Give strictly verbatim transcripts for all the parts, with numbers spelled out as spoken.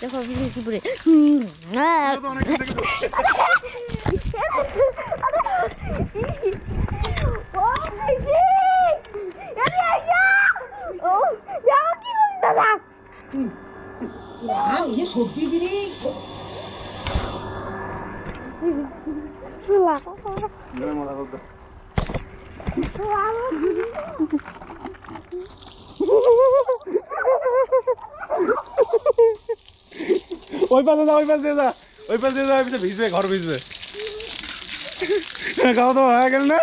দেখো কি পড়ে সত্যি বিড়ি ওই পাশে যা ওই পাশে যা ওই পাশে যা ওই পাশে ভিজবে ঘর ভিজবে খাওয়া দাওয়া হয়ে গেল না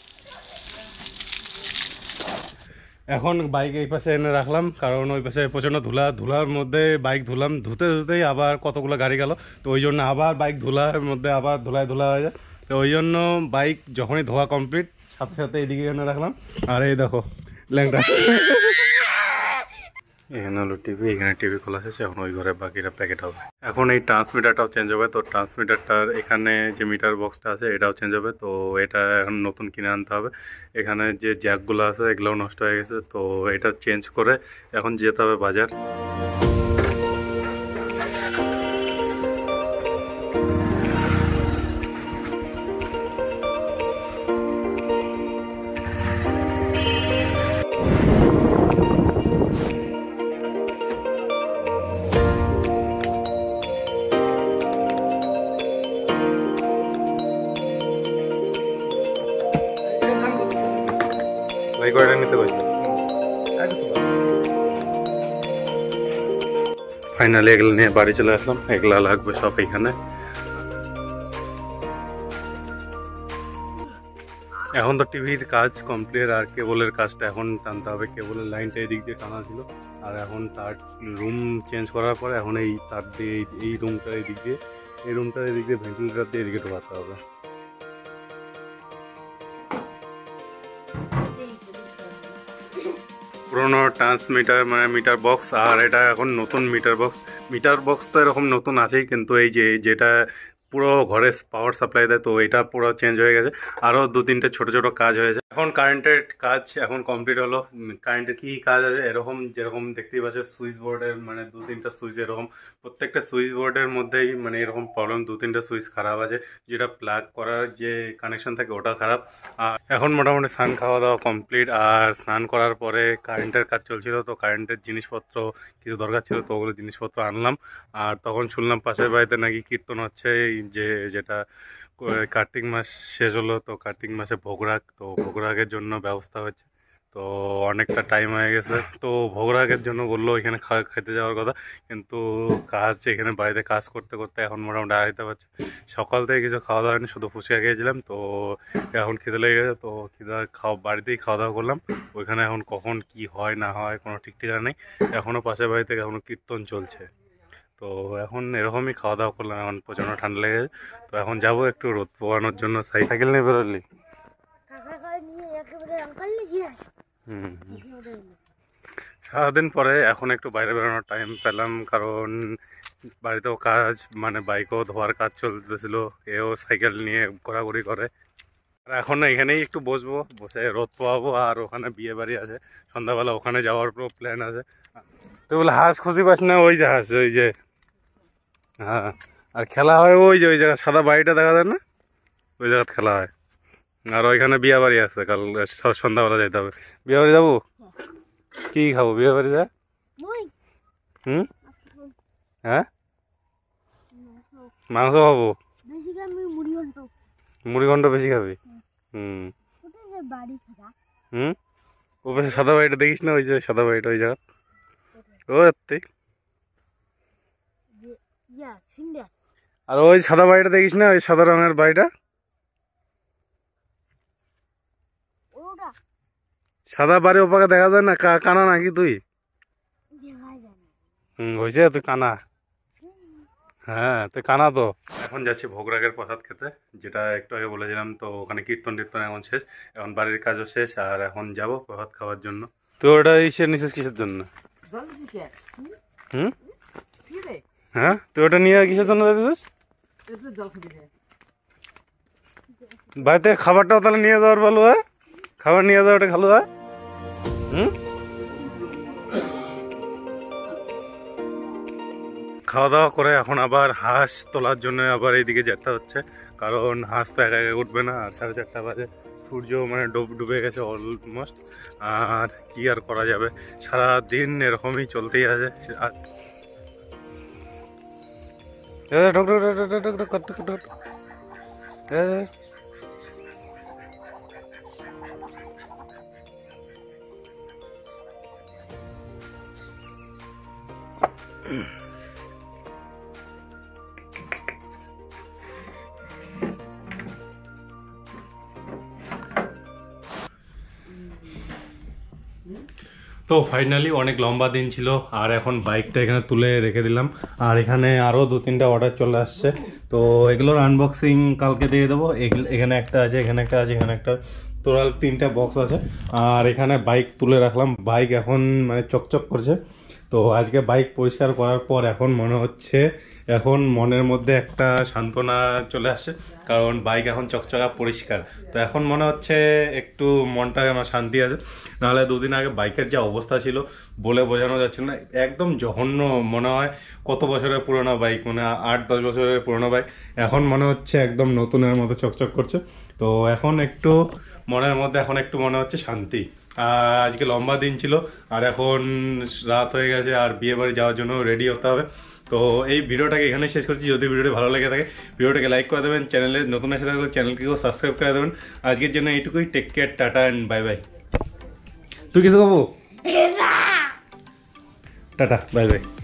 এখন বাইক এই পাশে এনে রাখলাম কারণ ওই পাশে প্রচণ্ড ধুলা ধুলার মধ্যে বাইক ধুলাম ধুতে ধুতেই আবার কতগুলো গাড়ি গেল তো ওই জন্য আবার বাইক ধুলার মধ্যে আবার ধুলায় ধুলা হয়ে যায় তো ওই জন্য বাইক যখনই ধোয়া কমপ্লিট সাথে সাথে এইদিকে এনে রাখলাম আর এই দেখো ল্যাংটা এখানে হলো টিভি এখানে টিভি খোলা শেষে এখন ওই ঘরে বাকিটা প্যাকেট হবে এখন এই ট্রান্সমিটারটাও চেঞ্জ হবে তো ট্রান্সমিটারটার এখানে যে মিটার বক্সটা আছে এটাও চেঞ্জ হবে তো এটা এখন নতুন কিনে আনতে হবে এখানে যে জ্যাকগুলো আছে এগুলোও নষ্ট হয়ে গেছে তো এটা চেঞ্জ করে এখন যেতে হবে বাজার ভাই কয়টা নিতে পারছি ফাইনালি এগুলো নিয়ে বাড়ি চলে আসলাম এগুলা লাগবে সব এখানে এখন তো টিভির কাজ কমপ্লিট আর কেবলের কাজটা এখন টানতে হবে কেবলের লাইনটা এদিক দিয়ে টানা ছিল আর এখন তার রুম চেঞ্জ করার পরে এখন এই তার দিয়ে এই রুমটা এদিক দিয়ে এই রুমটা এদিক দিয়ে ভেন্টিলেটার দিয়ে এদিকে ঢোকাতে হবে পুরোনো ট্রান্সমিটার মানে মিটার বক্স আর এটা এখন নতুন মিটার বক্স মিটার বক্স তো এরকম নতুন আছেই কিন্তু এই যে যেটা পুরো ঘরে পাওয়ার সাপ্লাই দেয় তো এটা পুরো চেঞ্জ হয়ে গেছে আরও দু তিনটে ছোটো ছোটো কাজ হয়েছে এখন কারেন্টের কাজ এখন কমপ্লিট হলো কারেন্টের কী কাজ আছে এরকম যেরকম দেখতেই পাচ্ছে সুইচ বোর্ডের মানে দু তিনটা সুইচ এরকম প্রত্যেকটা সুইচ বোর্ডের মধ্যেই মানে এরকম প্রবলেম দু তিনটা সুইচ খারাপ আছে যেটা প্লাগ করার যে কানেকশন থাকে ওটা খারাপ আর এখন মোটামুটি স্নান খাওয়া দাওয়া কমপ্লিট আর স্নান করার পরে কারেন্টের কাজ চলছিল তো কারেন্টের জিনিসপত্র কিছু দরকার ছিল তো ওগুলো জিনিসপত্র আনলাম আর তখন শুনলাম পাশের বাড়িতে নাকি কীর্তন হচ্ছে যে যেটা কার্তিক মাস শেষ হলো তো কার্তিক মাসে ভোগরাগ তো ভোগরাগের জন্য ব্যবস্থা হচ্ছে তো অনেকটা টাইম হয়ে গেছে তো ভোগরাগের জন্য বললো এখানে খাওয়া খেতে যাওয়ার কথা কিন্তু কাজ এখানে বাড়িতে কাজ করতে করতে এখন মোটামুটি আড়াইতে পারছে সকাল থেকে কিছু খাওয়া দাওয়া হয়নি শুধু ফুচকা খেয়েছিলাম তো এখন খিদে লেগে গেছে তো খিদে খাওয়া বাড়িতেই খাওয়া দাওয়া করলাম ওইখানে এখন কখন কি হয় না হয় কোনো ঠিক ঠিকানা নেই এখনও পাশের বাড়িতে এখনও কীর্তন চলছে তো এখন এরকমই খাওয়া দাওয়া করলাম এখন প্রচণ্ড ঠান্ডা লেগে তো এখন যাবো একটু রোদ পোয়ানোর জন্য সাইকেল নিয়ে বেরোলি হুম সারাদিন পরে এখন একটু বাইরে বেরোনোর টাইম পেলাম কারণ বাড়িতেও কাজ মানে বাইকও ধোয়ার কাজ চলতেছিল এও সাইকেল নিয়ে ঘোরাঘুরি করে আর এখন এখানেই একটু বসবো বসে রোদ পোয়াবো আর ওখানে বিয়ে বাড়ি আছে সন্ধ্যাবেলা ওখানে যাওয়ার পুরো প্ল্যান আছে তো বলে হাঁস খুঁজি পাস না ওই যে হাঁস ওই যে হ্যাঁ আর খেলা হয় ওই যে ওই জায়গা সাদা বাড়িটা দেখা যায় না ওই জায়গায় খেলা হয় আর ওইখানে বিয়ে বাড়ি আছে কাল সন্ধ্যাবেলা যেতে হবে বিয়ে বাড়ি যাবো কি খাবো বিয়ে বাড়ি যা হুম হ্যাঁ মাংস খাবো মুড়ি ঘন্ট বেশি খাবি হুম হুম ও পাশে সাদা বাড়িটা দেখিস না ওই যে সাদা বাড়িটা ওই জায়গা ও এতে আর ওই সাদা বাড়িটা দেখিস না ওই সাদা রঙের বাড়িটা সাদা বাড়ি ওপাকে দেখা যায় না কানা নাকি তুই হুম হয়েছে তুই কানা হ্যাঁ তুই কানা তো এখন যাচ্ছি ভোগরাগের প্রসাদ খেতে যেটা একটু আগে বলেছিলাম তো ওখানে কীর্তন টীর্তন এখন শেষ এখন বাড়ির কাজও শেষ আর এখন যাব প্রসাদ খাওয়ার জন্য তো ওটা ইসের নিশেষ কিসের জন্য হুম হ্যাঁ তুই ওটা নিয়ে কিসের জন্য যাচ্ছিস বাড়িতে খাবারটাও তাহলে নিয়ে যাওয়ার ভালো হয় খাবার নিয়ে যাওয়াটা ভালো হয় হুম খাওয়া দাওয়া করে এখন আবার হাঁস তোলার জন্য আবার এইদিকে যেতে হচ্ছে, কারণ হাঁস তো একা একা উঠবে না। আর সাড়ে চারটা বাজে, সূর্য মানে ডুব ডুবে গেছে অলমোস্ট। আর কি আর করা যাবে, সারা দিন এরকমই চলতেই আছে। আর তো ফাইনালি অনেক লম্বা দিন ছিল, আর এখন বাইকটা এখানে তুলে রেখে দিলাম। আর এখানে আরও দু তিনটা অর্ডার চলে আসছে, তো এগুলোর আনবক্সিং কালকে দিয়ে দেবো। এখানে একটা আছে, এখানে একটা আছে, এখানে একটা, টোটাল তিনটা বক্স আছে। আর এখানে বাইক তুলে রাখলাম, বাইক এখন মানে চকচক করছে। তো আজকে বাইক পরিষ্কার করার পর এখন মনে হচ্ছে, এখন মনের মধ্যে একটা সান্ত্বনা চলে আসছে, কারণ বাইক এখন চকচকা পরিষ্কার। তো এখন মনে হচ্ছে একটু মনটা আমার শান্তি আছে। নাহলে দুদিন আগে বাইকের যে অবস্থা ছিল বলে বোঝানো যাচ্ছে না, একদম জঘন্য মনে হয়। কত বছরের পুরোনো বাইক, মানে আট দশ বছরের পুরোনো বাইক, এখন মনে হচ্ছে একদম নতুনের মতো চকচক করছে। তো এখন একটু মনের মধ্যে এখন একটু মনে হচ্ছে শান্তি। আর আজকে লম্বা দিন ছিল, আর এখন রাত হয়ে গেছে, আর বিয়ে বাড়ি যাওয়ার জন্য রেডি হতে হবে। তো এই ভিডিওটাকে এখানে শেষ করছি। যদি ভিডিওটি ভালো লেগে থাকে ভিডিওটাকে লাইক করে দেবেন, চ্যানেলে নতুন এসে থাকলে চ্যানেলটিকেও সাবস্ক্রাইব করে দেবেন। আজকের জন্য এইটুকুই, take care, tata and bye bye. তুই কিছু কবো? Tata, bye bye.